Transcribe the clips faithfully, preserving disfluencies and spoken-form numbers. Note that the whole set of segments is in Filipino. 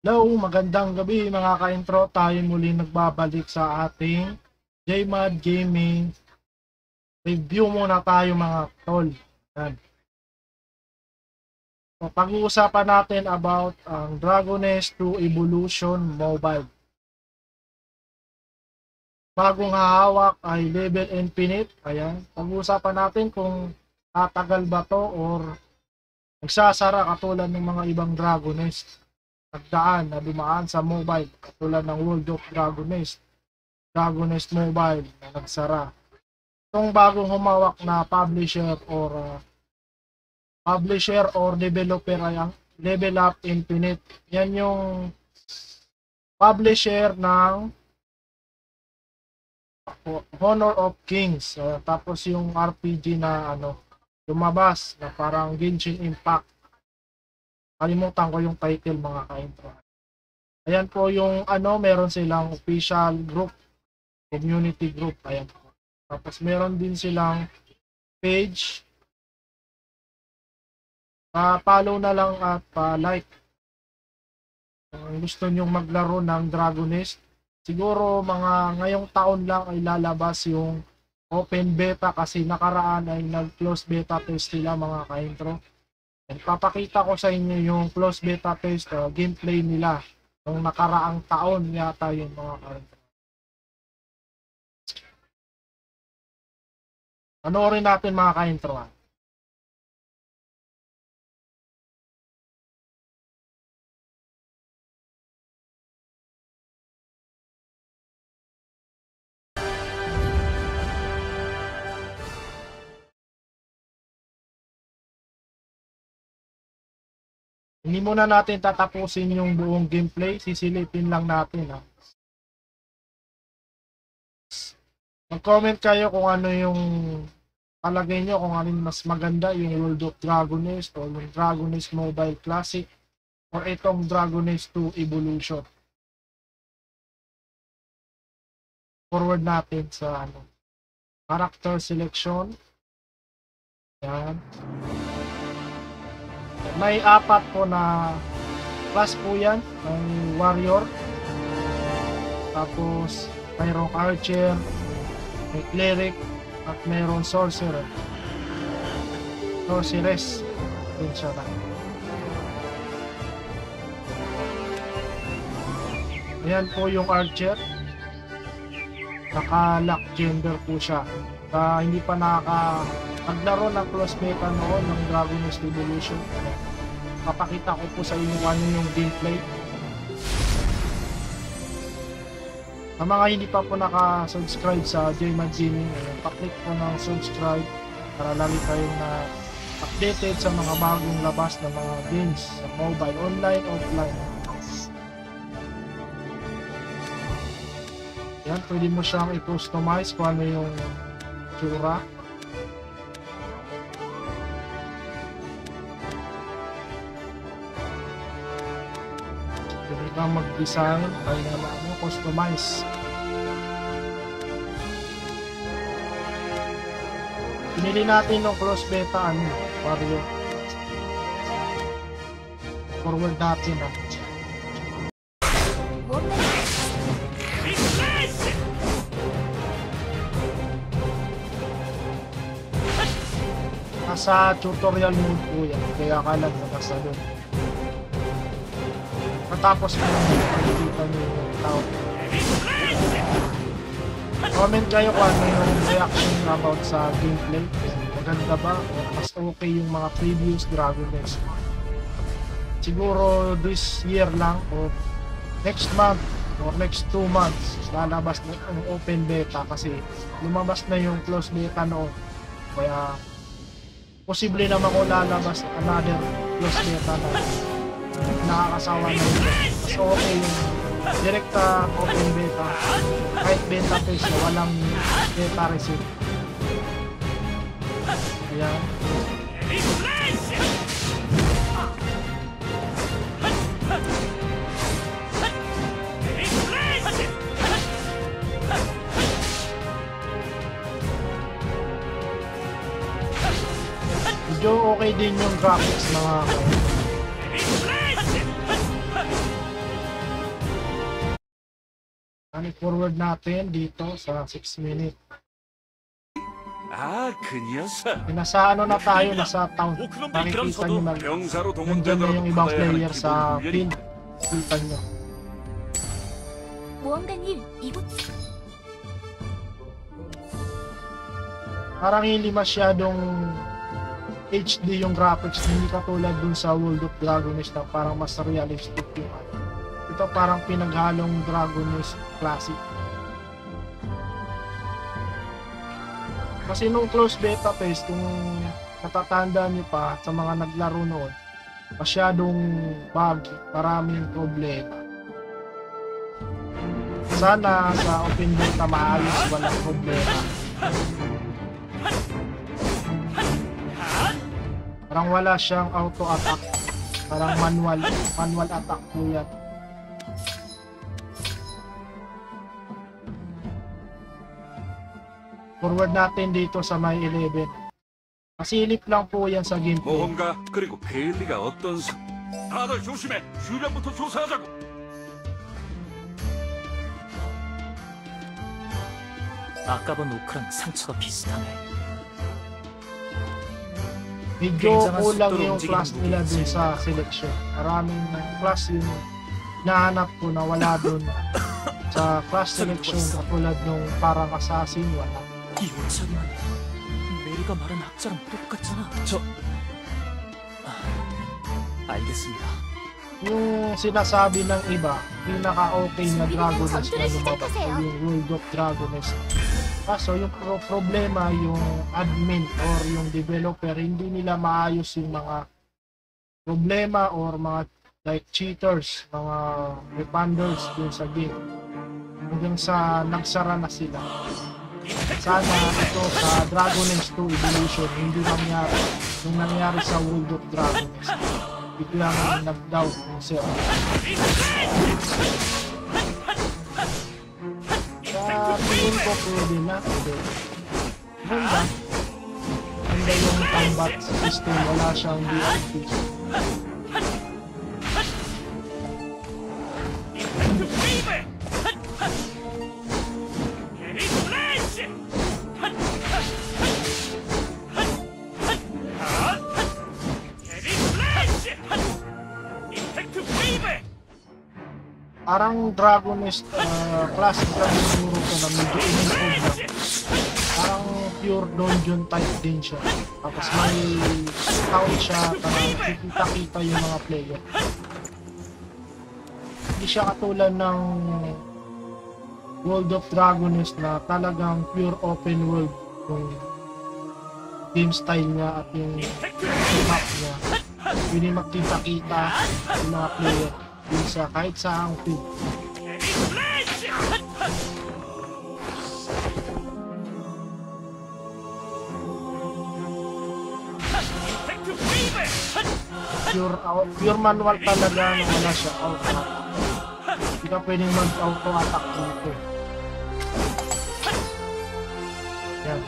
Hello, magandang gabi mga ka-intro. Tayo muli nagbabalik sa ating J-Mod Gaming. Review muna tayo mga tol. Yan. So, pag-uusapan natin about ang Dragon Nest two Evolution Mobile. Bagong hahawak ay Level Infinite. Ayan. Pag-uusapan natin kung tatagal ba to or nagsasara katulad ng mga ibang Dragon Nest nagdaan na dumaan sa mobile katulad ng World of Dragon Nest, Dragon Nest Mobile na nagsara. Itong bagong humawak na publisher or uh, publisher or developer ay ang Level Up Infinite. Yan yung publisher ng Honor of Kings. Uh, tapos yung R P G na ano lumabas na parang Genshin Impact. Kalimutan ko yung title mga ka-intro. Ayan po yung ano, meron silang official group, community group. Ayan po. Tapos meron din silang page. Pa-follow na lang at pa-like. Kung gusto nyong maglaro ng Dragon Nest, siguro mga ngayong taon lang ay lalabas yung open beta kasi nakaraan ay nag-close beta test sila mga ka-intro. And papakita ko sa inyo yung close beta test uh, gameplay nila nung nakaraang taon yata yung mga ka-intro. Panoorin natin mga ka-intro. Ha? Hindi muna natin tatapusin yung buong gameplay, sisilipin lang natin. Ha? Mag-comment kayo kung ano yung palagay nyo, kung ano yung mas maganda, yung World of Dragon Nest o yung Dragon Nest Mobile Classic o itong Dragon Nest two Evolution. Forward natin sa ano, character selection. Yan. May apat po na class po yan. May warrior. Tapos mayroong archer, may cleric, at mayroong sorcerer. Sorceress din siya na. Ayan po yung archer. Naka-lock gender po siya. Kaya hindi pa nakaka naglaro ng close beta noon ng Dragon Nest Evolution. Papakita ko po sa inyo ano yung gameplay. Sa mga hindi pa po naka-subscribe sa J-Mod Gaming, pa-click po ng subscribe para lagi kayong na updated sa mga bagong labas na mga games sa mobile, online, offline. Yan, pwede mo siyang i-customize kung ano yung tsura. Pwede kang mag-design, ay naman ano, customize. Pinili natin ng close beta ano, warrior. Forward natin ah. Nasa tutorial mode po yan, kaya kalag na nasa doon. Matapos mo makikita nyo yung tao. Comment kayo kung ano yung reaction about sa gameplay. Maganda ba o mas okay yung mga previous Dragon Nest. Siguro this year lang o next month or next two months lalabas na yung open beta kasi lumabas na yung close beta noon. Kaya posible naman kung lalabas another close beta na nakakasawa na ito. Mas okay yung direkta open beta kahit beta test na walang beta receipt. Ayan. Medyo okay din yung graphics mga Ano forward natin dito sa six minute. 아, 그 녀석. Eh, nasa ano na tayo, nasa town. 오크놈들이 Makikita nyo na 병사로 nandyan na yung 동원되더라도 ibang 받아야 하는 player sa 기본 훈련이 field. Kita nyo. 모험가님, 이곳 Parang hindi masyadong H D yung graphics, hindi katulad dun sa World of Dragoness na parang mas realistic yung ano. Ito parang pinaghalong Dragoness Classic. Kasi nung close beta test, kung natatandaan niyo pa sa mga naglaro noon, masyadong buggy, maraming problema. Sana sa open beta maayos, walang problema. Parang wala siyang auto attack, parang manual manual attack po yan. Forward natin dito sa may eleven. Masilip lang po yan sa gameplay. 모험가 그리고 베일리가 어떤 사... 다들 조심해. 주변부터 조사하자고. 아까 본 오크랑 상처가 비슷하네. Medyo kulang yung class nila dun sa selection. Maraming class yung nahanap ko na wala dun sa class selection katulad nung parang assassin, wala. 이 오차기는 메리가 말한 학자랑 똑같잖아. 저... 아, 알겠습니다. Yung sinasabi ng iba, pinaka-okay na Dragoness na lumabas o yung World of Dragoness. Kaso yung pro problema, yung admin or yung developer, hindi nila maayos yung mga problema or mga like cheaters, mga refunders dun sa game. Hanggang sa nagsara na sila. Sana ito sa Dragoness two Evolution hindi nangyari yung nangyari sa World of Dragoness. Biglang nag-down yung server. Sa tingin ko pwede na, pwede. Ganda. Ganda yung combat system, wala siyang D L P. Parang Dragoness uh, classic lang siguro ko na medyo in-improve na. Parang pure dungeon type din siya. Tapos may town siya, parang kita-kita yung mga player. Hindi siya katulad ng World of Dragoness na talagang pure open world yung game style niya at yung map niya. Pwede magkita-kita yung mga player din sa kahit sa ang field. Pure, uh, pure manual talaga na wala siya auto attack. Hindi ka pwedeng mag-auto attack dito. Yan.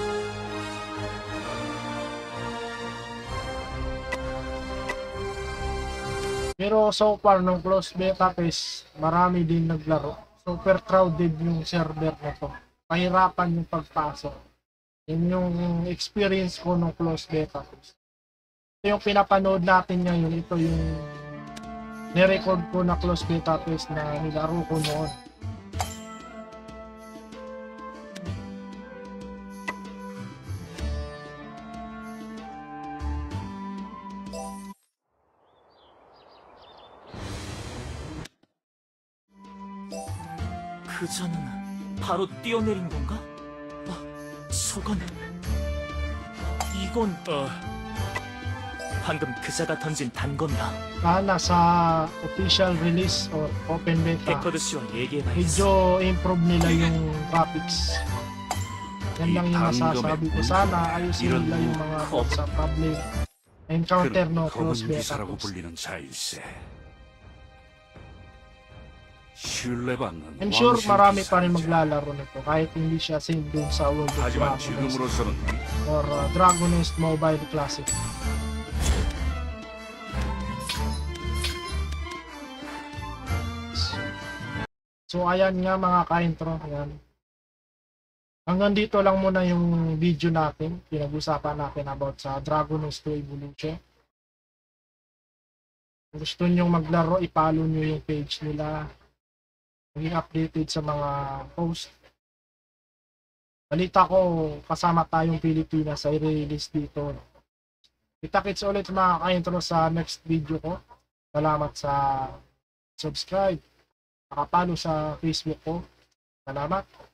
Pero so far nung close beta test, marami din naglaro. Super crowded yung server na to. Mahirapan yung pagpasok. Yun yung experience ko nung close beta test. Ito yung pinapanood natin ngayon. Ito yung nirecord ko na close beta test na nilaro ko noon. 그자는 바로 뛰어내린 건가? 아, 저건... 이건... 어... 방금 그자가 던진 단검이야. Sana sa official release or open beta, 데커드 씨와 얘기해봐야겠어. medyo improve nila yung graphics. Yan lang yung masasabi ko. Sana ayusin nila yung mga sa problem encounter no 그는 검은 close beta 기사라고 test. 불리는 자일세. 신뢰받는 I'm sure 왕실 marami pa rin 기사이자. maglalaro nito kahit hindi siya same dun sa World of 하지만 Dragoness 지금으로서는 or uh, Dragoness Mobile Classic. So ayan nga mga ka-intro, ayan. Hanggang dito lang muna yung video natin. Pinag-usapan natin about sa Dragon Quest two Evolution. Kung gusto nyo maglaro, ipalo nyo yung page nila. Maging updated sa mga post. Balita ko, kasama tayong Pilipinas ay release dito. Kita-kits ulit mga ka-intro sa next video ko. Salamat sa subscribe. Nakapalo sa Facebook ko. Salamat.